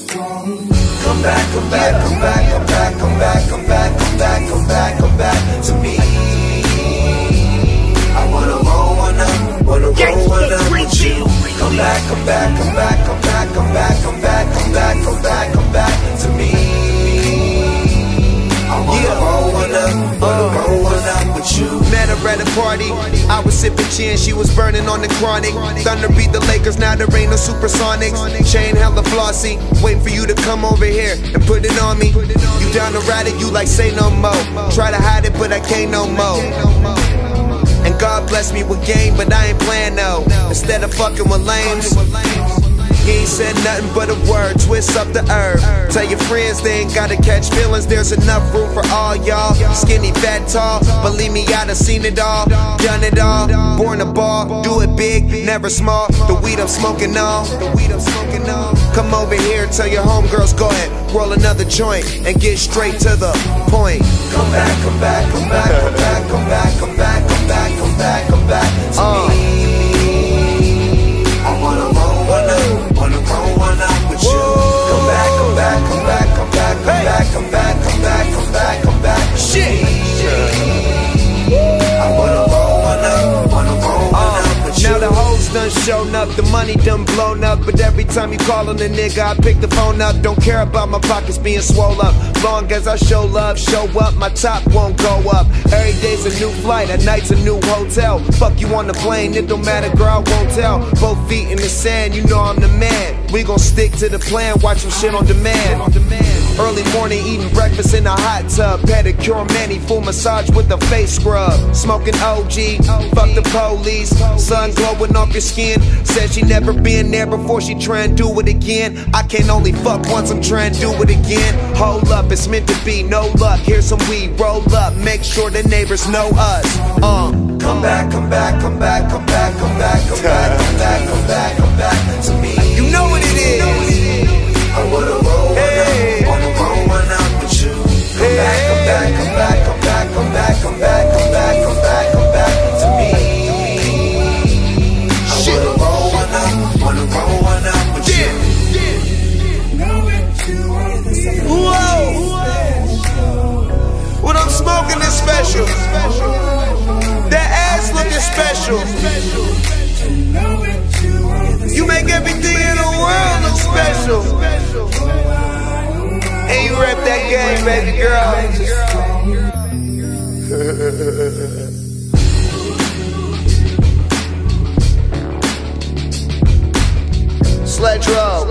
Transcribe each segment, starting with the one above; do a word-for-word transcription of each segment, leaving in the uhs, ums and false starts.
Come back, come back, come back, come back, come back, come back, come back, come back, come back to me. I wanna roll one up, wanna roll one up with you. Come back, come back, come back, come back, come back, come back, come back, come back, come back to me. I wanna roll one up, wanna roll one up with you. Met her at a party, I was sipping gin, she was burning on the chronic. Thunder beat the Lakers, now there ain't no supersonics. Chain hella flossy, waiting for you to come over here and put it on me. You down to ride it, you like say no more. Try to hide it, but I can't no more. And God bless me with game, but I ain't playing no. Instead of fucking with lames, he ain't said nothing but a word, twist up the herb. Tell your friends they ain't gotta catch feelings, there's enough room for all y'all. Skinny, fat, tall, believe me I done seen it all. Done it all, born a ball, do it big, never small. The weed I'm smoking on, the weed I'm smoking on. Come over here, tell your homegirls go ahead, roll another joint and get straight to the point. Come back, come back, come back, come back, come back, come back, come back, come back, come back to me. I wanna roll one up, wanna roll one up with you. Come back, come back, come back, come back, come back, come back, come back, come back, come back to me. I wanna roll one up, wanna roll one up with you. Now the hoes done shown up, the money done blown up. But every time you call on a nigga, I pick the phone up. Don't care about my pockets being swole up. Long as I show love, show up, my top won't go up. Every day's a new flight, at night's a new hotel. Fuck you on the plane, it don't matter, girl, I won't tell. Both feet in the sand, you know I'm the man. We gon' stick to the plan, watch some shit on demand. Early morning, eating breakfast in a hot tub. Pedicure, mani, full massage with a face scrub. Smoking O G, fuck the police. Sun glowing off your skin. Said she never been there before, she try and do it again. I can only fuck once, I'm trying to do it again. Hold up, it's meant to be, no luck. Here's some weed, roll up, make sure the neighbors know us. Uh. Come back, come back, come back, come back, come back, come back, come back, come back, come back to me. You know what it is. I wanna roll one up, wanna roll one up with you. Come back, come back, come back, come back, come back, come back, come back, come back, come back to me. I wanna roll one up, wanna roll one up with you. Whoa! What I'm smoking is special. That ass looking special. You make everything in the world look special. And you rep that game, baby girl. Sledge roll,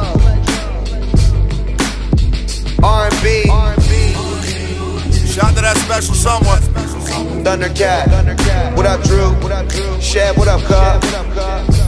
R and B. Shout out to that special someone. Thundercat. What up, Drew? Shad, what up, Cub?